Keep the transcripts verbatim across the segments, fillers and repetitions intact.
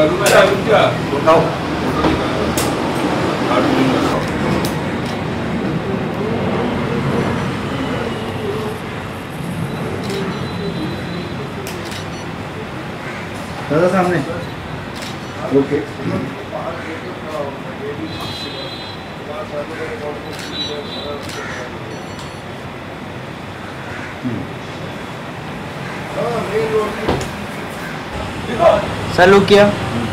दादा सामने okay sir look किया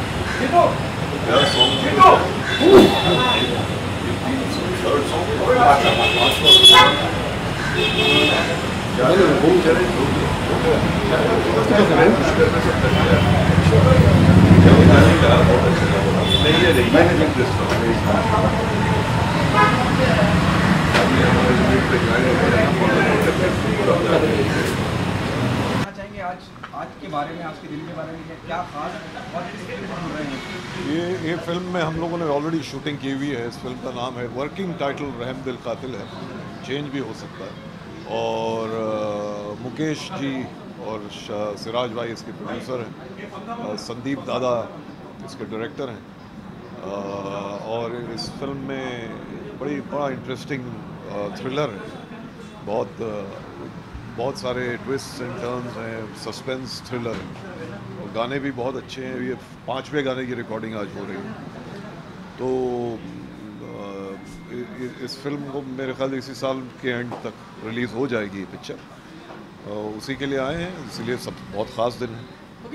चाहेंगे आज आज के बारे में, आज के दिन के बारे में क्या खास और किस फिल्म में हो रहे हैं? ये ये फिल्म में हम लोगों ने ऑलरेडी शूटिंग की हुई है। इस फिल्म का नाम है, वर्किंग टाइटल रहम दिल कातिल है, चेंज भी हो सकता है। और आ, मुकेश जी और सिराज भाई इसके प्रोड्यूसर हैं, संदीप दादा इसके डायरेक्टर हैं। आ, और इस फिल्म में बड़ी बड़ा इंटरेस्टिंग थ्रिलर है, बहुत बहुत सारे ट्विस्ट एंड टर्न्स हैं, सस्पेंस थ्रिलर है। और गाने भी बहुत अच्छे हैं। ये पांचवें गाने की रिकॉर्डिंग आज हो रही है। तो इस फिल्म को मेरे ख्याल इसी साल के एंड तक रिलीज़ हो जाएगी ये पिक्चर। उसी के लिए आए हैं, इसलिए सब बहुत ख़ास दिन है।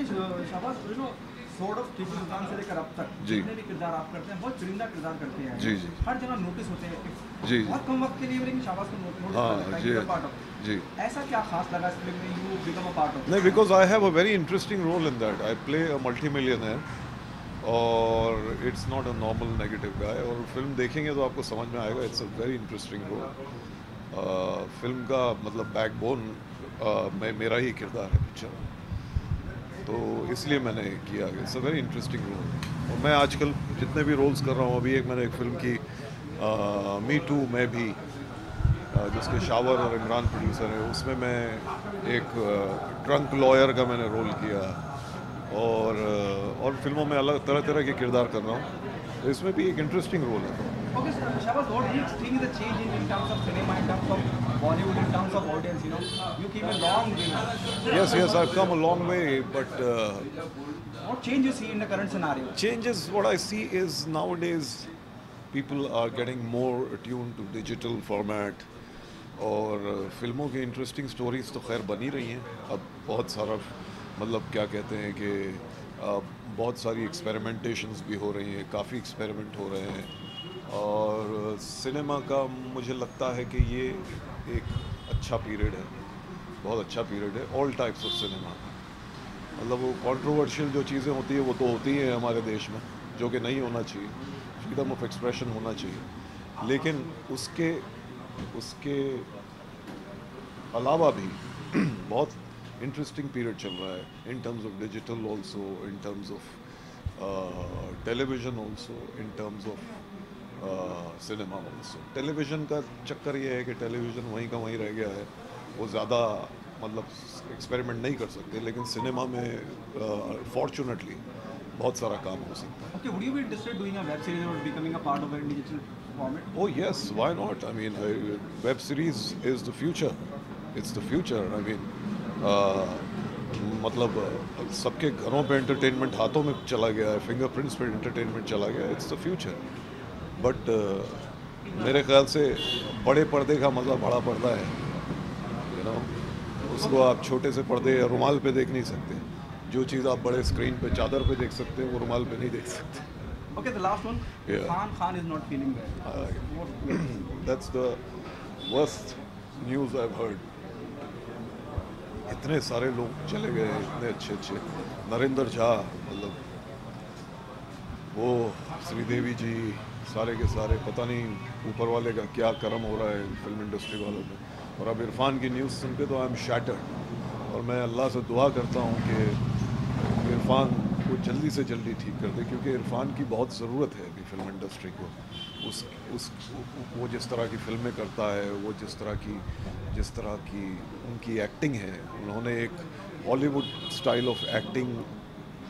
सॉर्ट ऑफ टीपू सुल्तान से लेकर अब तक जितने भी किरदार आप करते हैं बहुत चुनिंदा किरदार करते हैं। जी जी हर जगह नोटिस होते हैं जी बहुत कम वक्त के लिए, लेकिन शाबाश को नोटिस हाँ जी जी ऐसा क्या खास लगा इस फिल्म में you become a part of? नहीं, because I have a very interesting role in that. I play a multi millionaire और it's not a normal negative guy. और फिल्म देखेंगे तो आपको समझ में आएगा, it's a very interesting role. Film का मतलब बैकबोन मैं मेरा ही किरदार है पिक्चर, तो इसलिए मैंने किया। It's a very interesting role. और मैं आजकल जितने भी रोल्स कर रहा हूँ, अभी एक मैंने एक फिल्म की मी टू मैं भी, आ, जिसके शावर और इमरान प्रोड्यूसर है, उसमें मैं एक ट्रंक लॉयर का मैंने रोल किया। और और फिल्मों में अलग तरह तरह के किरदार कर रहा हूँ, तो इसमें भी एक इंटरेस्टिंग रोल है। Okay, sir. Shabash, what do you think is the change in, in terms of cinema, in terms of Bollywood, in terms of audience? You know, you came a long way. Yes, yes, I've come a long way, but uh, what change you see in the current scenario? Changes. What I see is nowadays people are getting more attuned to digital format. और फिल्मों की interesting stories तो खैर बनी रही हैं। अब बहुत सारा मतलब क्या कहते हैं कि बहुत सारी एक्सपेरिमेंटेशंस भी हो रही हैं, काफ़ी एक्सपेरिमेंट हो रहे हैं। और सिनेमा का मुझे लगता है कि ये एक अच्छा पीरियड है, बहुत अच्छा पीरियड है ऑल टाइप्स ऑफ सिनेमा। मतलब वो कंट्रोवर्शियल जो चीज़ें होती हैं वो तो होती हैं हमारे देश में, जो कि नहीं होना चाहिए, फ्रीडम ऑफ एक्सप्रेशन होना चाहिए। लेकिन उसके उसके अलावा भी बहुत इंटरेस्टिंग पीरियड चल रहा है in terms of digital also, in terms of television also, in terms of cinema also. Television का चक्कर ये है कि टेलीविज़न वहीं का वहीं रह गया है, वो ज़्यादा मतलब एक्सपेरिमेंट नहीं कर सकते। लेकिन सिनेमा में फॉर्चुनेटली बहुत सारा काम हो सकता है। Okay, would you be interested doing a web series or becoming a part of a digital format? Oh yes, why not? I mean, uh, web series is the future. It's the future. I mean, uh, मतलब सबके घरों पे entertainment हाथों में चला गया है, fingerprints पे एंटरटेनमेंट चला गया है। It's the future. बट मेरे ख्याल से बड़े पर्दे का मज़ा बड़ा पर्दा है, यू नो। उसको आप छोटे से पर्दे या रुमाल पे देख नहीं सकते। जो चीज़ आप बड़े स्क्रीन पे चादर पे देख सकते हैं, वो रुमाल पे नहीं देख सकते। Okay, the last one. Yeah. Khan Khan is not feeling well. Uh, What? That's the worst news I've heard. इतने सारे लोग चले गए, इतने अच्छे अच्छे, नरेंद्र झा, मतलब वो श्रीदेवी जी, सारे के सारे, पता नहीं ऊपर वाले का क्या कर्म हो रहा है फिल्म इंडस्ट्री वालों में। और अब इरफान की न्यूज़ सुन के तो आई एम शैटर्ड। और मैं अल्लाह से दुआ करता हूँ कि इरफान को जल्दी से जल्दी ठीक कर दे, क्योंकि इरफान की बहुत ज़रूरत है अभी फिल्म इंडस्ट्री को। उस उस वो जिस तरह की फिल्में करता है, वो जिस तरह की जिस तरह की उनकी एक्टिंग है, उन्होंने एक हॉलीवुड स्टाइल ऑफ एक्टिंग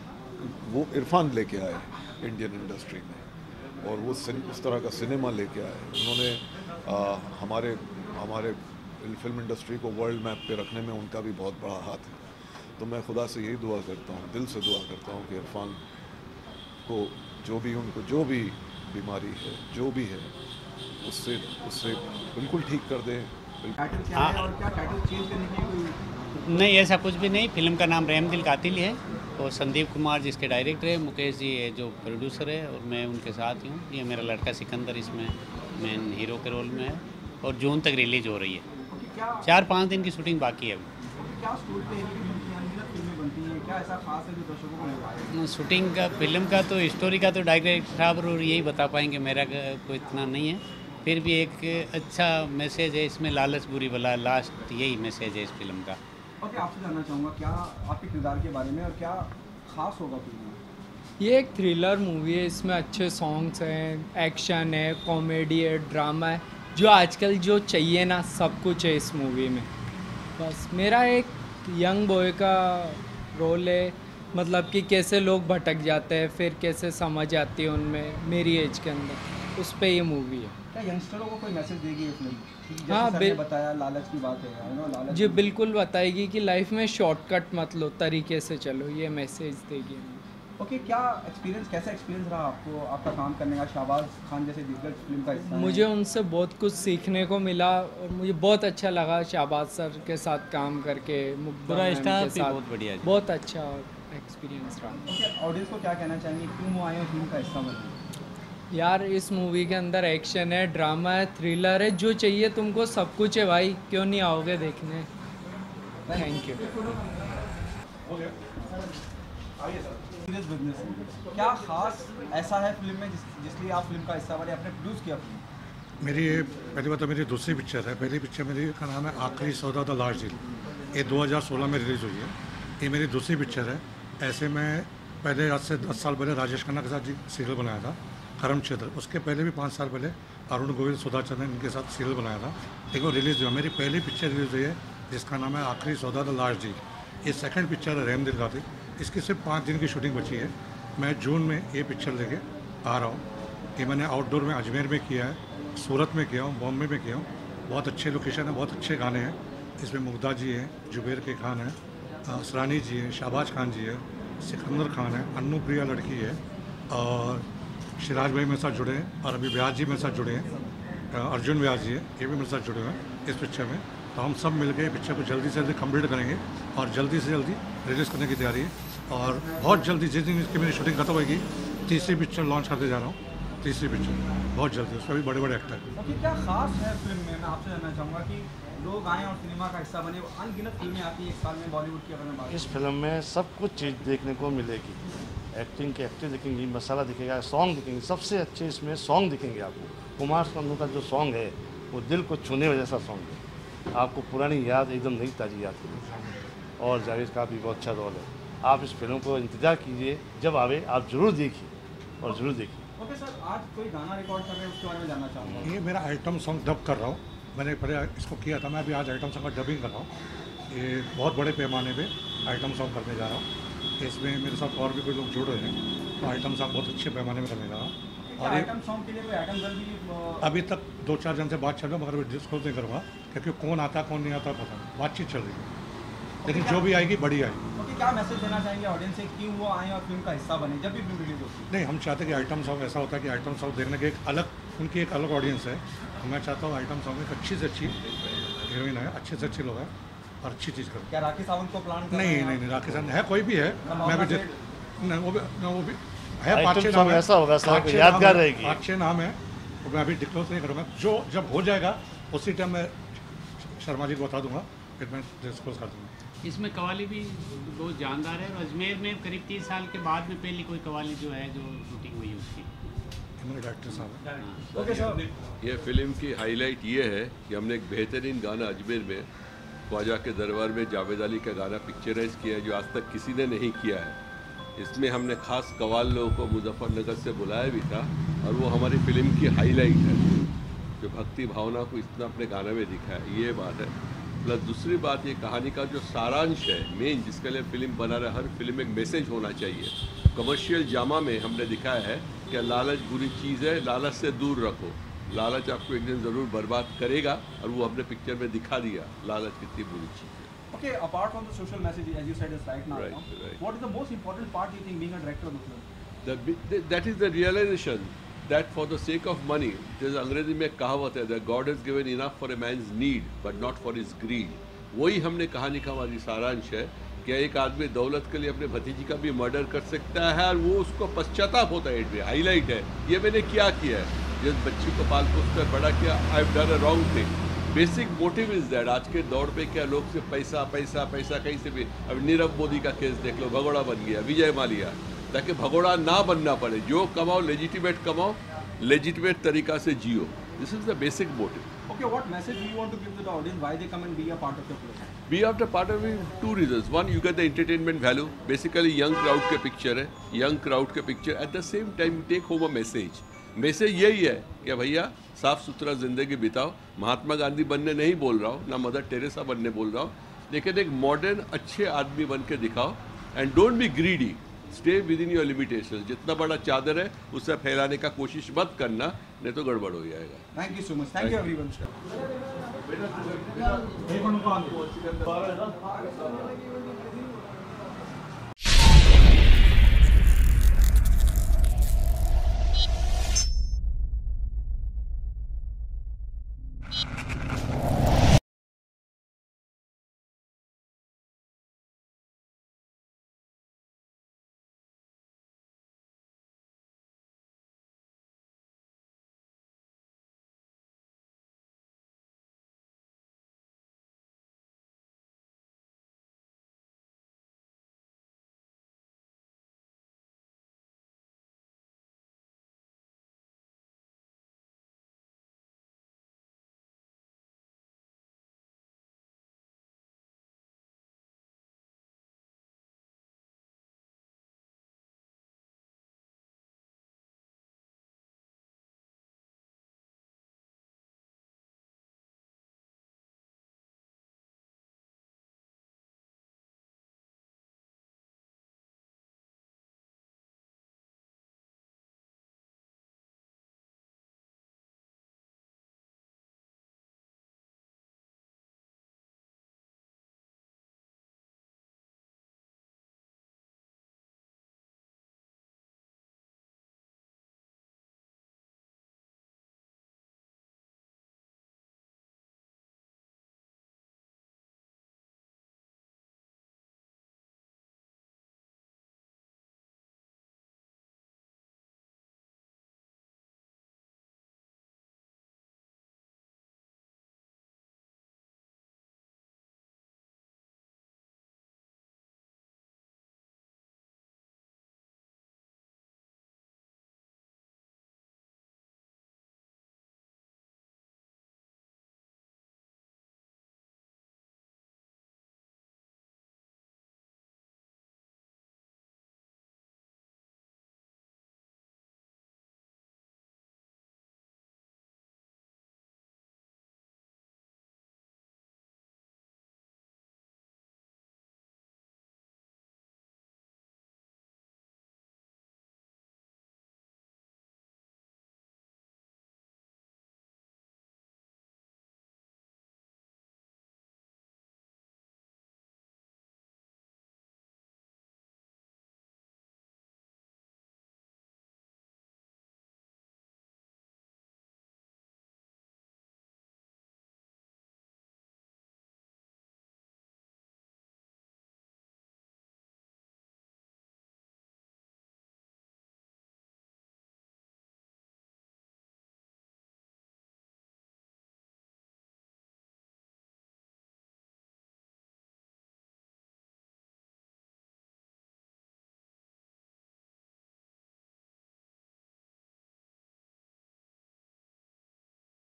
वो इरफान लेके आए इंडियन इंडस्ट्री में, और वो उस तरह का सिनेमा लेके आए। उन्होंने आ, हमारे हमारे फिल्म इंडस्ट्री को वर्ल्ड मैप पे रखने में उनका भी बहुत बड़ा हाथ है। तो मैं खुदा से यही दुआ करता हूँ, दिल से दुआ करता हूँ कि इरफान को जो भी उनको जो भी बीमारी है, जो भी है, उससे उससे बिल्कुल ठीक कर दें। टाइटल क्या है और क्या टाइटल चेंज करने की कोई? नहीं, ऐसा कुछ भी नहीं। फिल्म का नाम रहम दिल कातिल है और संदीप कुमार जिसके डायरेक्टर है, मुकेश जी है जो प्रोड्यूसर है, और मैं उनके साथ ही हूँ। ये मेरा लड़का सिकंदर इसमें मेन हीरो के रोल में है और जून तक रिलीज हो रही है। क्या चार पाँच दिन की शूटिंग बाकी है अभी। क्या स्टोरी पे अनगिनत फिल्में बनती हैं, क्या ऐसा खास है जो दर्शकों को मिल शूटिंग का, फिल्म का तो, स्टोरी का तो डायरेक्टर साहब और यही बता पाएंगे, मेरा कोई इतना नहीं है। फिर भी एक अच्छा मैसेज है इसमें, लालच बुरी बला, लास्ट यही मैसेज है इस फिल्म का। ओके, आपसे जानना चाहूँगा क्या आपके किरदार के बारे में और क्या खास होगा फिल्म में? ये एक थ्रिलर मूवी है, इसमें अच्छे सॉन्ग्स हैं, एक्शन है, कॉमेडी है, ड्रामा है, जो आजकल जो चाहिए ना सब कुछ है इस मूवी में। बस मेरा एक यंग बॉय का रोल है, मतलब कि कैसे लोग भटक जाते हैं फिर कैसे समझ आती है उनमें मेरी एज के अंदर, उस पर ये मूवी है। क्या यंगस्टरों को कोई मैसेज देगी ये फिल्म? जैसे हाँ, सर ने बिल- बताया लालच की बात है, यू नो लालच। जी बिल्कुल बताएगी कि लाइफ में शॉर्टकट मत लो, तरीके से चलो, ये मैसेज देगी। ओके, क्या एक्सपीरियंस, कैसा एक्सपीरियंस रहा आपको आपका काम करने का? शाहबाज खान जैसे दिग्गज फिल्म का हिस्सा हैं। मुझे उनसे बहुत कुछ सीखने को मिला और मुझे बहुत अच्छा लगा शाहबाज सर के साथ काम करके, मुग्धा पूरा मैम स्टाफ के भी साथ बहुत बढ़िया है। बहुत अच्छा एक्सपीरियंस रहा। ओके, ऑडियंस को क्या कहना चाहेंगे, क्यों वो आए हैं फिल्म का हिस्सा बने? यार इस मूवी के अंदर एक्शन है, ड्रामा है, थ्रिलर है, जो चाहिए तुमको सब कुछ है भाई, क्यों नहीं आओगे देखने? Thank you. सीरियस बिजनेस, क्या खास ऐसा है फिल्म में जिस जिसलिए आप फिल्म का हिस्सा बने, आपने प्रोड्यूस किया फिल्म? मेरी ये पहली बात तो मेरी दूसरी पिक्चर है। पहली पिक्चर मेरी का नाम है Aakhri Sauda the last deal, ये दो हज़ार सोलह में रिलीज़ हुई है। ये मेरी दूसरी पिक्चर है। ऐसे मैं पहले आज से दस साल पहले राजेश खन्ना के साथ जी सीरियल बनाया था करम क्षेत्र, उसके पहले भी पाँच साल पहले अरुण गोविल, सुधा चंद्रन इनके साथ सीरियल बनाया था। एक वो रिलीज़ हुआ, मेरी पहली पिक्चर रिलीज़ हुई है जिसका नाम है Aakhri Sauda the last deal. ये सेकंड पिक्चर है रहम दिल कातिल, इसकी सिर्फ पाँच दिन की शूटिंग बची है। मैं जून में ये पिक्चर लेके आ रहा हूँ। ये मैंने आउटडोर में अजमेर में किया है, सूरत में किया हूँ, बॉम्बे में किया हूँ। बहुत अच्छे लोकेशन है, बहुत अच्छे गाने हैं इसमें। मुग्धा जी हैं, जुबेर के खान है, असरानी जी है, शाहबाज खान जी है, सिकंदर खान है, अन्नू प्रिया लड़की है, और शिराज भाई मेरे साथ जुड़े हैं, और अभी व्यास जी मेरे साथ जुड़े हैं, अर्जुन व्यास जी है, ये भी मेरे साथ जुड़े हुए हैं इस पिक्चर में। तो हम सब मिलकर पिक्चर को जल्दी से जल्दी कंप्लीट करेंगे और जल्दी से जल्दी रिलीज़ करने की तैयारी है। और बहुत जल्दी, जिस दिन इसकी मेरी शूटिंग खत्म होगी, तीसरी पिक्चर लॉन्च करते जा रहा हूँ। तीसरी पिक्चर बहुत जल्दी, उसमें भी बड़े बड़े एक्टर हैं। ओके, क्या खास है फिल्म में? मैं आपसे जानना चाहूँगा कि लोग आए और सिनेमा का हिस्सा बने। अनगिनत फिल्में आती हैं एक साल में बॉलीवुड की, अगर मैं बात इस फिल्म में सब कुछ चीज़ देखने को मिलेगी। एक्टिंग के एक्टिंग दिखेंगी, मसाला दिखेगा, सॉन्ग दिखेंगे। सबसे अच्छे इसमें सॉन्ग दिखेंगे आपको। कुमार संधू का जो सॉन्ग है वो दिल को छूने वाला जैसा सॉन्ग है, आपको पुरानी याद एकदम नई ताज़ी याद करेगी। और जावेद का भी बहुत अच्छा रोल है। आप इस फिल्म को इंतज़ार कीजिए, जब आवे आप ज़रूर देखिए और ज़रूर देखिए। ओके सर, आज कोई गाना रिकॉर्ड कर रहे हैं, उसके बारे में जानना चाहूँगा। ये मेरा आइटम सॉन्ग डब कर रहा हूँ। मैंने पहले इसको किया था, मैं अभी आज आइटम सॉन्ग का डबिंग कर रहा हूँ। ये बहुत बड़े पैमाने पे आइटम सॉन्ग करने जा रहा हूँ। इसमें मेरे साथ और भी कोई लोग जुड़ रहे हैं, तो आइटम सॉन्ग बहुत अच्छे पैमाने में करने जा रहा हूँ। क्या और ये आइटम सॉन्ग के लिए कोई आइटम गर्ल भी? अभी तक दो चार जन से बात चल रहा है, मगर मैं डिस्क्लोज नहीं करूँगा क्योंकि कौन आता कौन नहीं आता पता नहीं, बातचीत चल रही है। लेकिन जो भी आएगी बड़ी आएगी। ओके, क्या मैसेज देना चाहेंगे ऑडियंस से, क्यों वो आए और फिल्म का हिस्सा बने जब भी फिल्म रिलीज होती है? नहीं, हम चाहते हैं कि आइटम सॉन्ग ऐसा होता है कि आइटम सॉन्ग देखने के एक अलग, उनकी एक अलग ऑडियंस है। तो मैं चाहता हूँ आइटम सॉन्ग एक अच्छी से अच्छी हीरोइन है, अच्छे से अच्छे लोग हैं और अच्छी चीज़ करें। क्या राखी सावंत को प्लान कर रहे नहीं हैं नहीं आप? नहीं, राकेश साहब है, कोई भी है, मैं भी सेठ? नहीं, वो भी ना, वो भी है। आइटम पाँच छः सॉन्ग नाम है, ऐसा होगा सर, पाँच छः यादगार नाम है, रहेगी। पाँच छः नाम है, वो मैं अभी डिस्क्लोज नहीं करूँगा। जो जब हो जाएगा उसी टाइम मैं शर्मा जी को बता दूंगा, फिर मैं डिस्क्लोज कर दूँगा। इसमें कवाली भी बहुत जानदार है। और अजमेर में करीब तीस साल के बाद में पहली कोई कवाली जो है जो शूटिंग हुई उसकी। मेरे डायरेक्टर साहब है। ओके सर, ये फिल्म की हाईलाइट ये है कि हमने एक बेहतरीन गाना अजमेर में ख्वाजा के दरबार में जावेद अली का गाना पिक्चराइज किया है, जो आज तक किसी ने नहीं किया है। इसमें हमने ख़ास कव्वाल लोगों को मुजफ्फरनगर से बुलाया भी था, और वो हमारी फिल्म की हाईलाइट है, जो भक्ति भावना को इतना अपने गाने में दिखा है। ये बात है। प्लस दूसरी बात, ये कहानी का जो सारांश है मेन, जिसके लिए फिल्म बना रहा है, हर फिल्म में एक मैसेज होना चाहिए। कमर्शियल जामा में हमने दिखाया है कि लालच बुरी चीज़ है, लालच से दूर रखो। लालच आपको एक दिन ज़रूर बर्बाद करेगा, और वो हमने पिक्चर में दिखा दिया लालच कितनी बुरी चीज़ है। Okay, apart from the social message, as you said, is right now. Right, no? right. What is the most important part you think being a director of the film? The, bi- that is the realization that for the sake of money, there's अंग्रेजी में कहावत है that God has given enough for a man's need but not for his greed. वही हमने कहानी का हमारी सारांश है कि एक आदमी दौलत के लिए अपने भतीजी का भी मर्डर कर सकता है, और वो उसको पश्चाताप होता है, इसमें हाईलाइट है ये मैंने क्या किया है, जिस बच्ची को पाल पोस कर बड़ा किया, I have done a wrong thing. Basic motive is that आज के दौर पे क्या लोग सिर्फ पैसा पैसा पैसा कहीं से भी, अब नीरव मोदी का केस देख लो, भगोड़ा बन गया, विजय माल्या, ताकि भगोड़ा ना बनना पड़े, जो कमाओ लेजिटिमेट कमाओ, लेजिटिमेट तरीका से जियो। This is the basic motive. Okay, what message do you want to give to the audience? Why they come and be a part of the film? Be after part of it, two reasons. One, you get the entertainment value. Basically, young crowd के picture है, young crowd के picture. At the same time, you take home a message. Message यही है कि भैया साफ सुथरा ज़िंदगी बिताओ। महात्मा गांधी बनने नहीं बोल रहा हूँ, ना मदर टेरेसा बनने बोल रहा हूँ, लेकिन एक मॉडर्न अच्छे आदमी बन के दिखाओ। And don't be greedy, stay within your limitation. जितना बड़ा चादर है उससे फैलाने का कोशिश मत करना, नहीं तो गड़बड़ हो जाएगा। Thank you so much. Thank you everyone.